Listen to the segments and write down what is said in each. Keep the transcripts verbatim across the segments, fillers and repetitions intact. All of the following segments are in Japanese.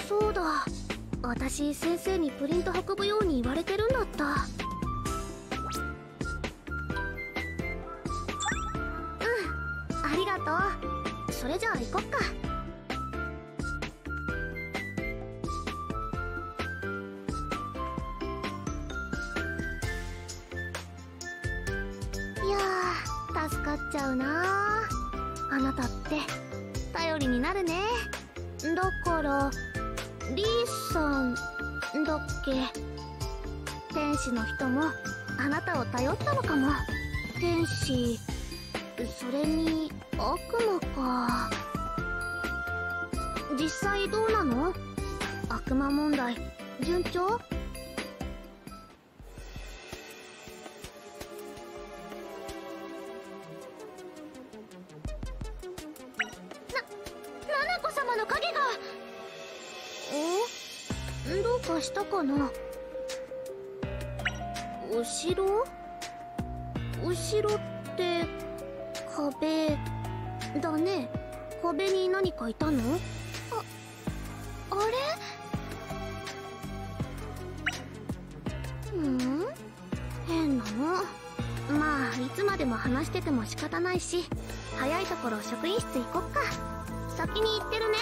そうだ、私先生にプリント運ぶように言われてるんだった。うん、ありがとう。それじゃあ行こっか。いやー、助かっちゃうなー。あなたって頼りになるね。だからリーさんだっけ。天使の人もあなたを頼ったのかも。天使、それに悪魔か。実際どうなの？悪魔問題順調？どうかしたかな。お城？お城って壁だね。壁に何かいたの？あ、あれ？うん？変なの。まあいつまでも話してても仕方ないし、早いところ職員室行こっか。先に行ってるね。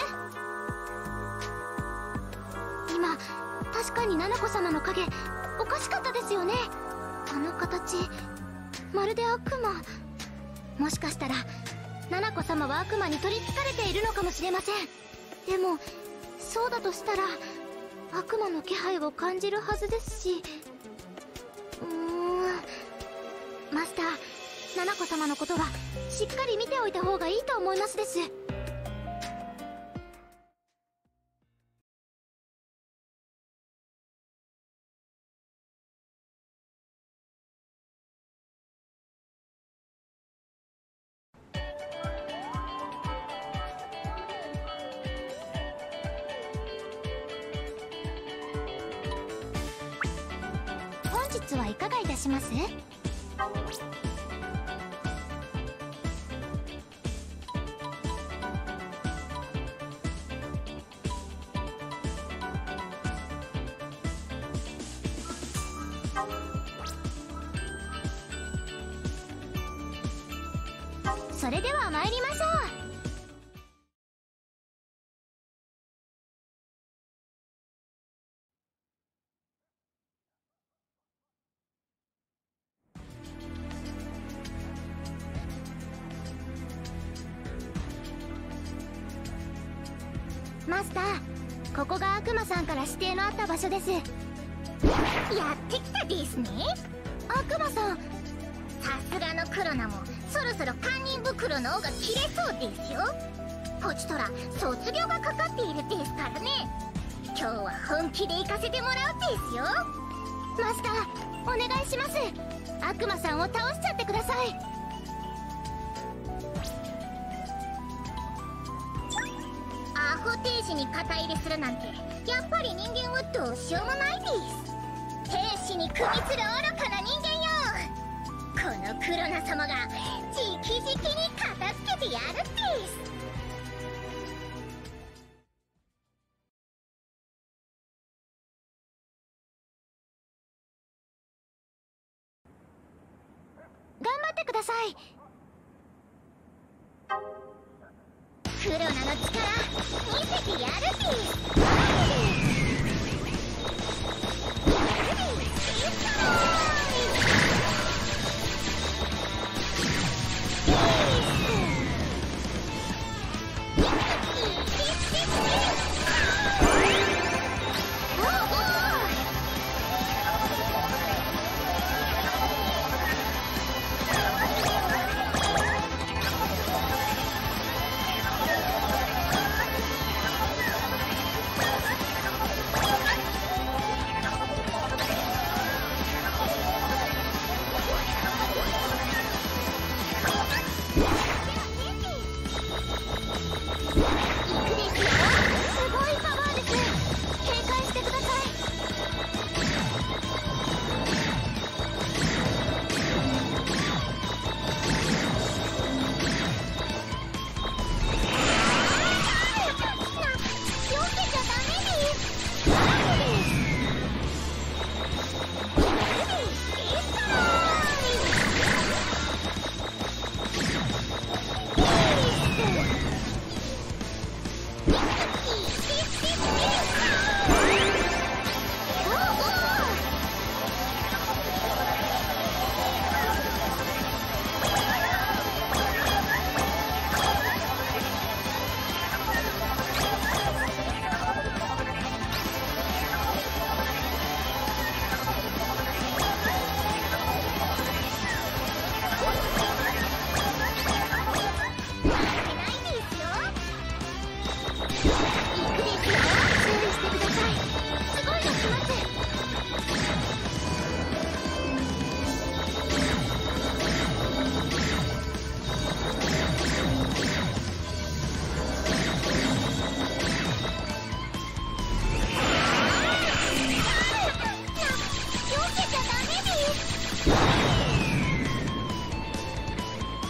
今確かに七子様の影おかしかったですよね。あの形まるで悪魔。もしかしたら七子様は悪魔に取りつかれているのかもしれません。でもそうだとしたら悪魔の気配を感じるはずですし、うーん、マスター、七子様のことはしっかり見ておいた方がいいと思いますです。本日はいかがいたします？それでは参りましょう。マスター、ここが悪魔さんから指定のあった場所です。やってきたですね。悪魔さん、さすがのクロナもそろそろ堪忍袋の尾が切れそうですよ。こちとら卒業がかかっているですからね。今日は本気で行かせてもらうですよ。マスター、お願いします。悪魔さんを倒しちゃってください。アホ天使に肩入れするなんてやっぱり人間はどうしようもないです。天使に組みつる愚かな人間よ。このクロナ様が直々に片付けてやるです。頑張ってください。クロナの力見せてやるです。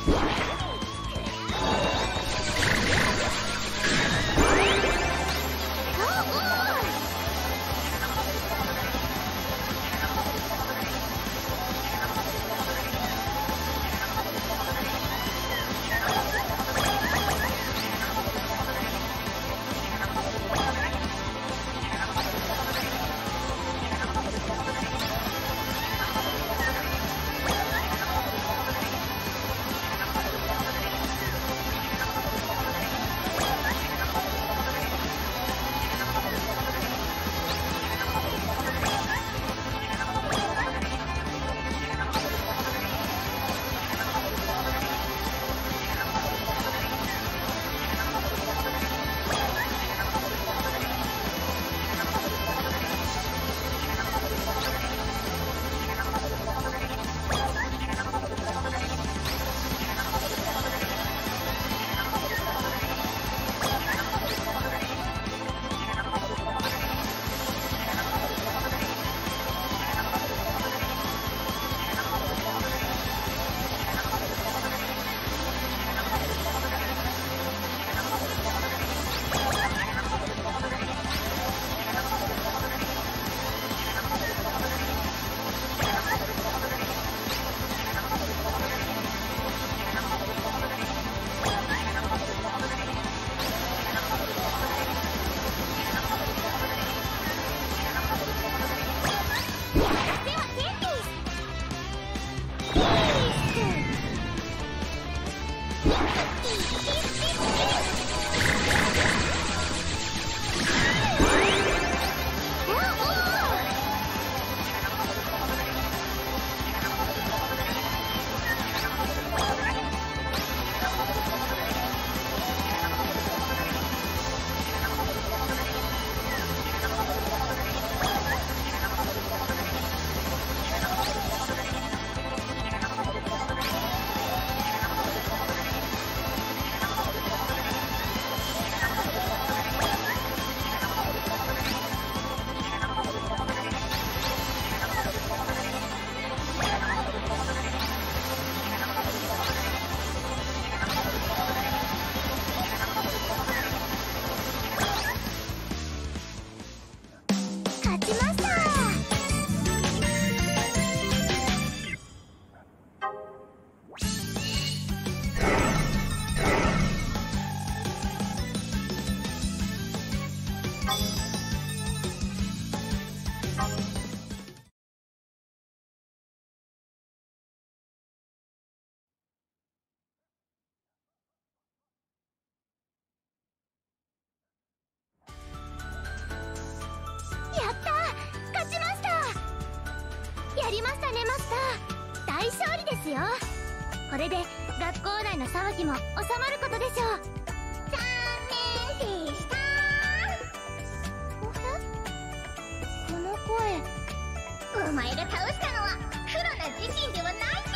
やりましたね、マスター。大勝利ですよ。これで学校内の騒ぎも収まることでしょう。残念でした。おへ？この声。お前が倒したのはクロナ自身ではない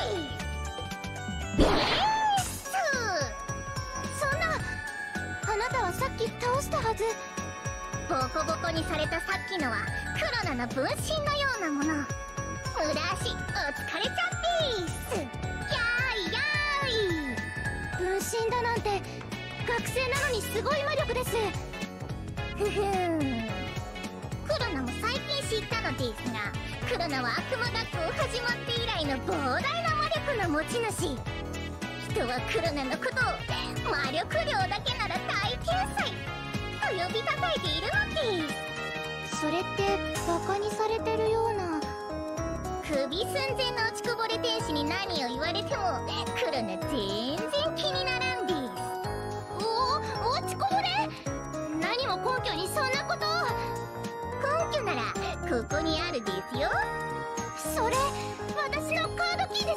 でーす。そんな、あなたはさっき倒したはず。ボコボコにされたさっきのはクロナの分身のようなもの。無駄足お疲れちゃってーす。やーいやーい。分身だなんて学生なのにすごい魔力です。ふふん。クロナも最近知ったのですが、クロナは悪魔学校始まって以来の膨大な魔力の持ち主。人はクロナのことを魔力量だけなら大天才と呼びたたえているのです。それってバカにされてるような。首寸前の落ちこぼれ天使に何を言われてもクロナ全然気にならんです。お落ちこぼれ？何も根拠にそんなことを。根拠ならここにあるですよ。それ私のカードキーです。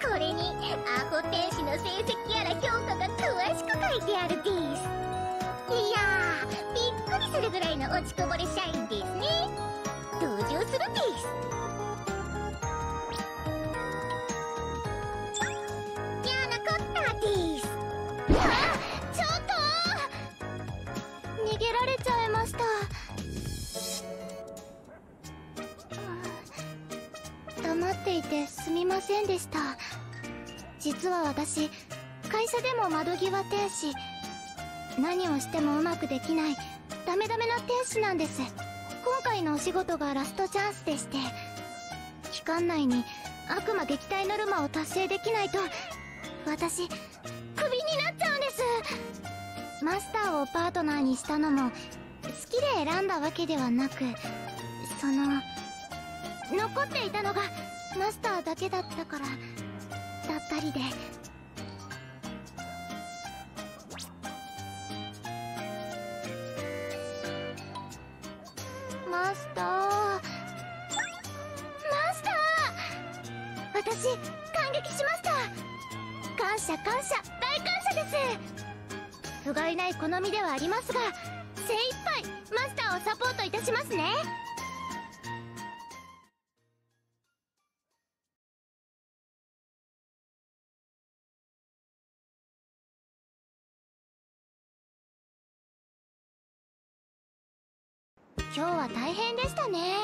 これにアホ天使の成績やら評価が詳しく書いてあるです。いやー、びっくりするぐらいの落ちこぼれ社員ですね。同情するです。やなこったです。あ、ちょっと逃げられちゃいました。黙っていてすみませんでした。 実は私、会社でも窓際天使、何をしてもうまくできないダメダメな天使なんです。今回のお仕事がラストチャンスでして、期間内に悪魔撃退ノルマを達成できないと私クビになっちゃうんです。マスターをパートナーにしたのも好きで選んだわけではなく、その残っていたのがマスターだけだったからだったりで。マスターマスター、私感激しました。感謝感謝大感謝です。不甲斐ない好みではありますが、精一杯マスターをサポートいたしますね。今日は大変でしたね。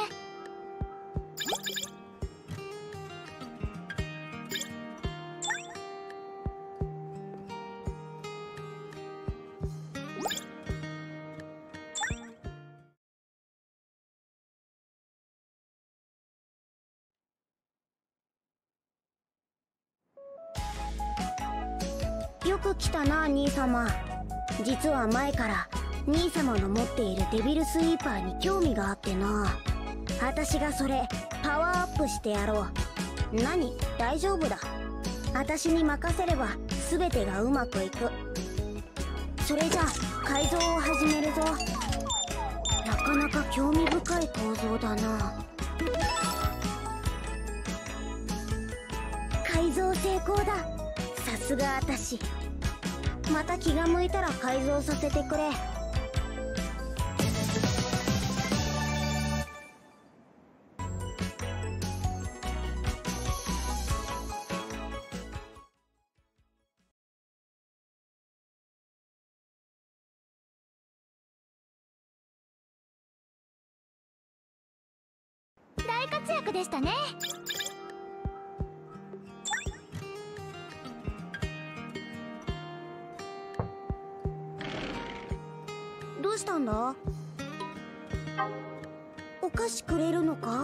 よく来たな兄様。実は前から兄様の持っているデビルスイーパーに興味があってな。私がそれパワーアップしてやろう。何？大丈夫だ。私に任せれば全てがうまくいく。それじゃあ改造を始めるぞ。なかなか興味深い構造だな。改造成功だ。さすが私。また気が向いたら改造させてくれ。 大活躍でしたね。 どうしたんだ？お菓子くれるのか？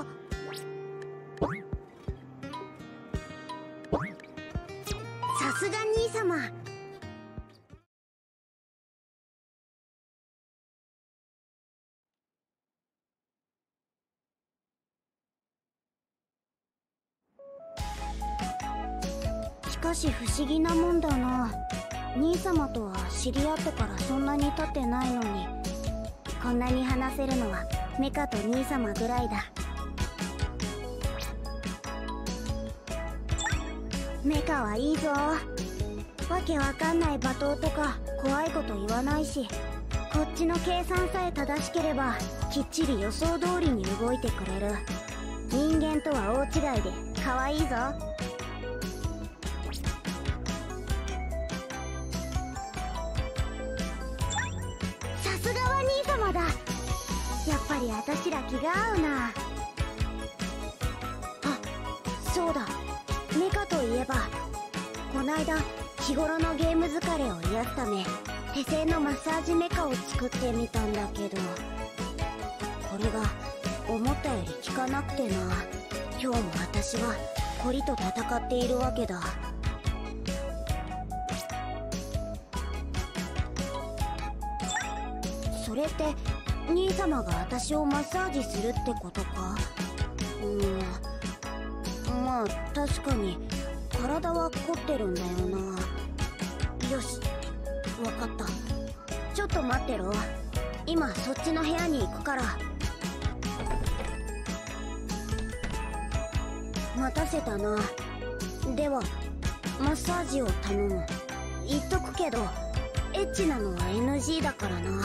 さすが兄様。しかし不思議なもんだな。兄様とは知り合ってからそんなに経ってないのに、こんなに話せるのはメカと兄様ぐらいだ。メカはいいぞ。わけわかんない罵倒とか怖いこと言わないし、こっちの計算さえ正しければきっちり予想通りに動いてくれる。人間とは大違いで可愛いぞ。さすがは兄様だ。やっぱり私ら気が合うな。あ、そうだ。メカといえばこないだ日頃のゲーム疲れを癒すため手製のマッサージメカを作ってみたんだけど、これが思ったより効かなくてな。今日も私はコリと戦っているわけだ。それって兄様が私をマッサージするってことか？うーん、まあ確かに体は凝ってるんだよな。よし、わかった。ちょっと待ってろ。今そっちの部屋に行くから。待たせたな。ではマッサージを頼む。言っとくけどエッチなのは エヌジー だからな。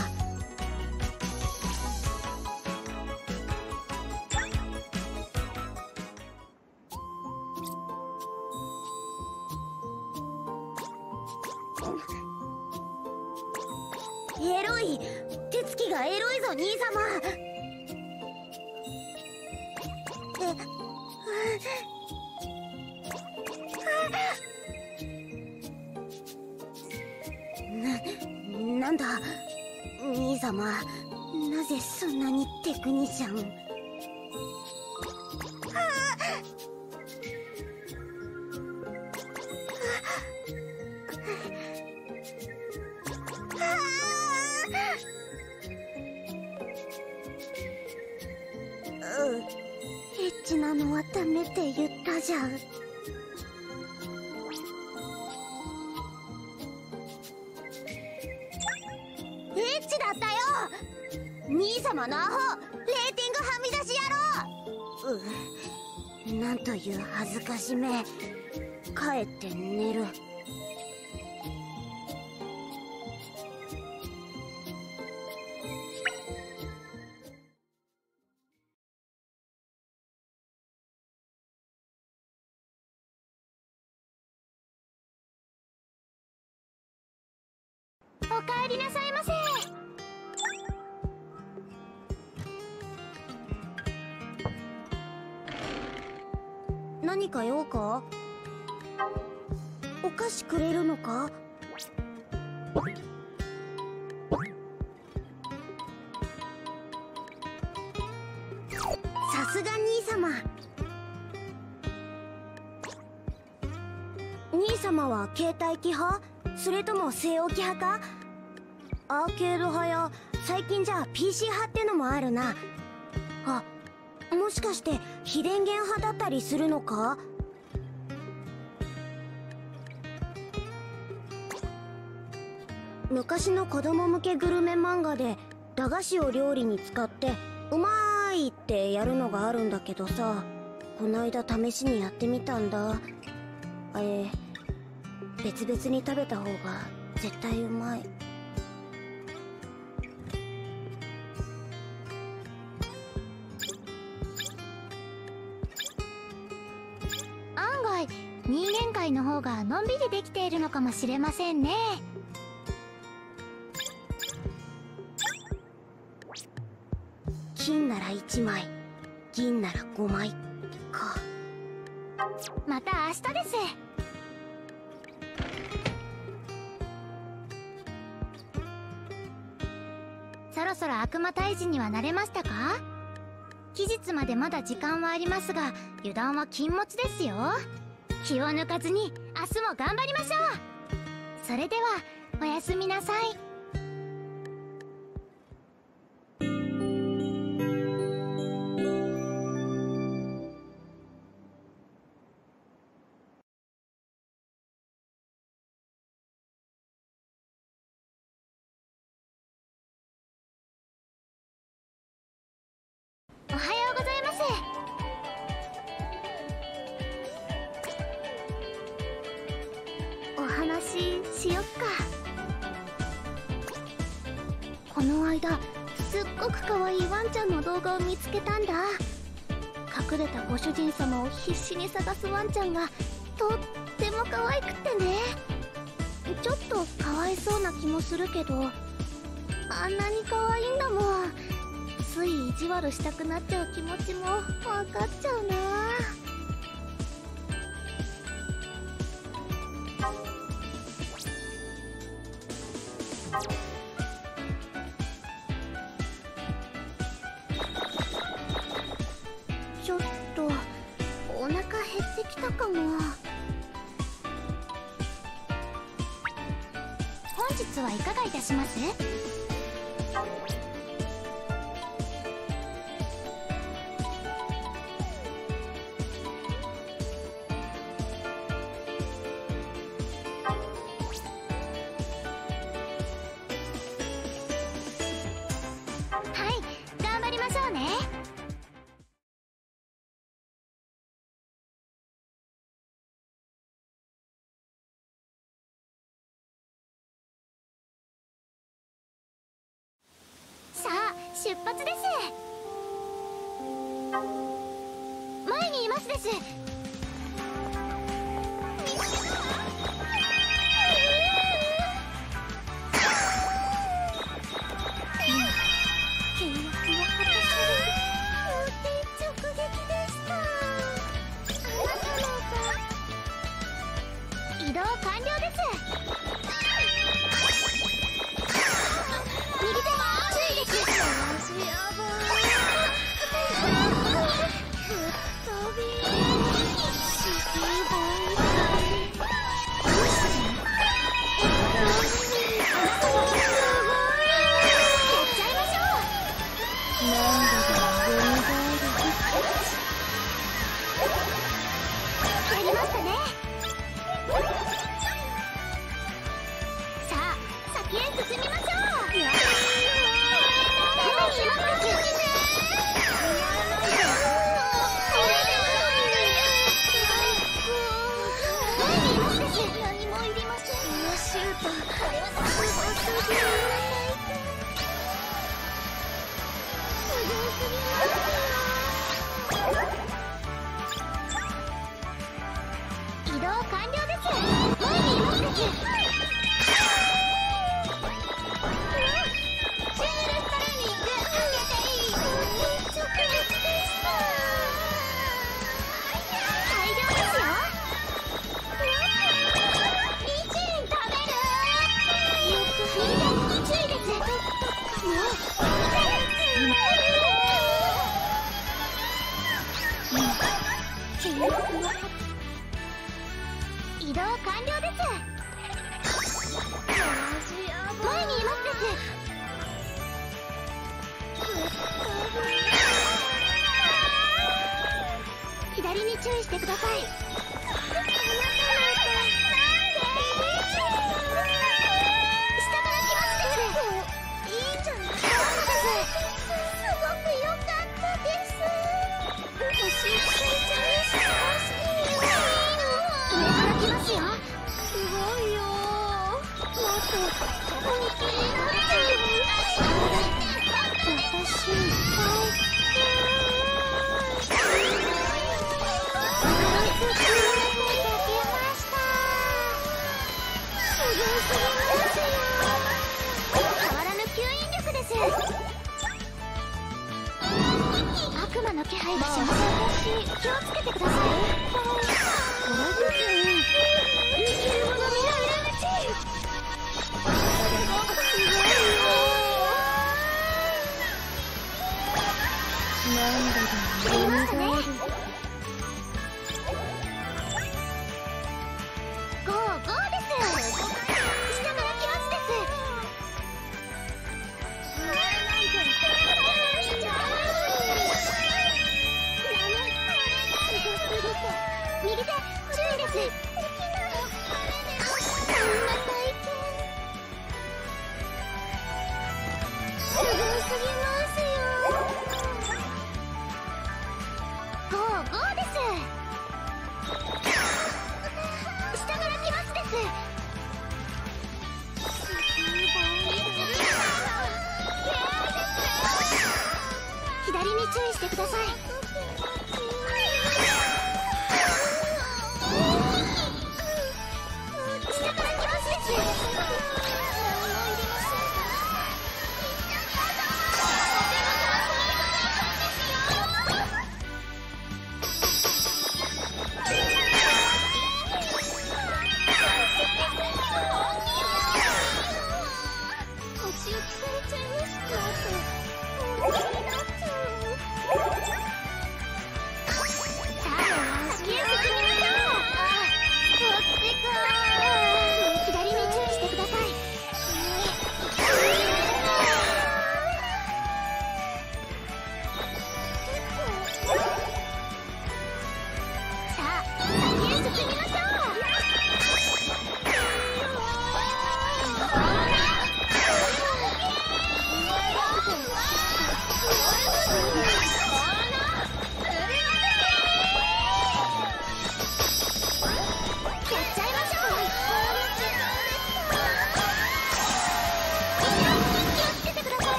エロい。手つきがエロいぞ兄様。えなんだ兄様、なぜそんなにテクニシャン。はあエッチなのはダメって言ったじゃん。エッチだったよ兄様のアホ。レーティングはみ出し野郎。うなんという恥ずかしめ。帰って寝る。 おかえりなさいませ。 何か用か？お菓子くれるのか？さすが兄様。兄様は携帯機派？それとも据え置き派か？アーケード派や最近じゃ ピーシー 派ってのもあるな。あ、もしかして非電源派だったりするのか？昔の子供向けグルメ漫画で駄菓子を料理に使ってうまーいってやるのがあるんだけどさ、こないだ試しにやってみたんだ。あれ、別々に食べた方が絶対うまい。 案外人間界の方がのんびりできているのかもしれませんね。 金ならいちまい、銀ならごまいか。 また明日です。そろそろ悪魔退治には慣れましたか？期日までまだ時間はありますが、油断は禁物ですよ。気を抜かずに明日も頑張りましょう。それではおやすみなさい。おはようございます。お話ししよっか。この間すっごく可愛いワンちゃんの動画を見つけたんだ。隠れたご主人様を必死に探すワンちゃんがとっても可愛くってね、ちょっとかわいそうな気もするけど、あんなに可愛いんだもん。つい意地悪したくなっちゃう気持ちも分かっちゃうな。ちょっとお腹減ってきたかも。本日はいかがいたします？出発です。前にいますです。契約を果たす法廷直撃でした。移動完了です。 悪魔の気配がします。気をつけてください。ゴーゴーです。下から来ますです。右手注意です。こんな体験すごすぎますよ。ゴーゴーです。下から来ますです。左に注意してください。下から来ますです。お仕置きされちゃいました。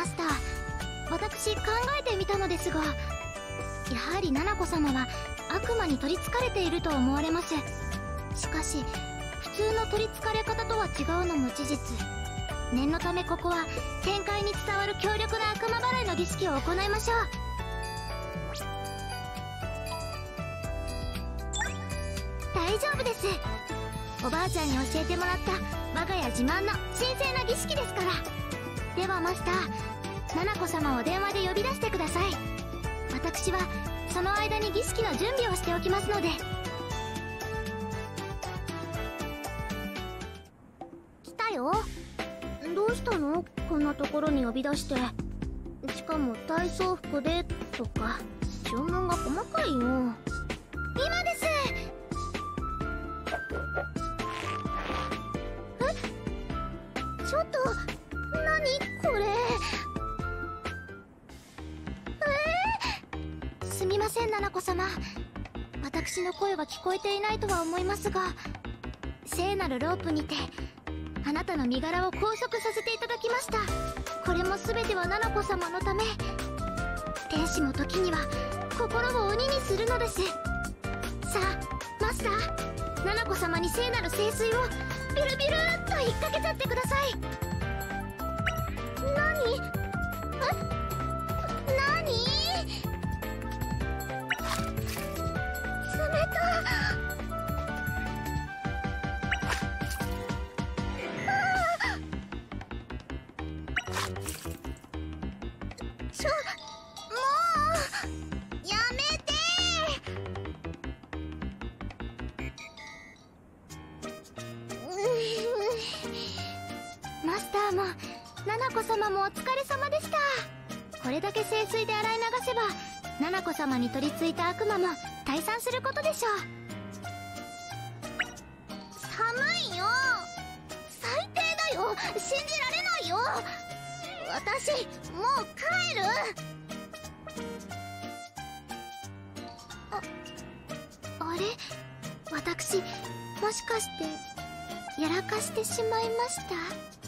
マスター、私考えてみたのですが、やはり七子様は悪魔に取りつかれていると思われます。しかし普通の取りつかれ方とは違うのも事実。念のためここは天界に伝わる強力な悪魔払いの儀式を行いましょう。大丈夫です。おばあちゃんに教えてもらった我が家自慢の神聖な儀式ですから。ではマスター、七子様を電話で呼び出してください。私はその間に儀式の準備をしておきますので。 来たよ。どうしたの？こんなところに呼び出して。しかも体操服でとか注文が細かいよ。 今です。 え？ちょっと何これ。 えー、すみません七子様、私の声は聞こえていないとは思いますが、聖なるロープにてあなたの身柄を拘束させていただきました。これも全ては七子様のため。天使も時には心を鬼にするのです。さあマスター、七子様に聖なる聖水をビュルビュルっと引っ掛けちゃってください。 何？え？何？冷た。ちょ、もうやめて。 マスターも七子様もお疲れ様でした。これだけ聖水で洗い流せば七子様に取り付いた悪魔も退散することでしょう。 寒いよ。最低だよ。信じられないよ。私もう帰る。 あ、あれ、私もしかしてやらかしてしまいました？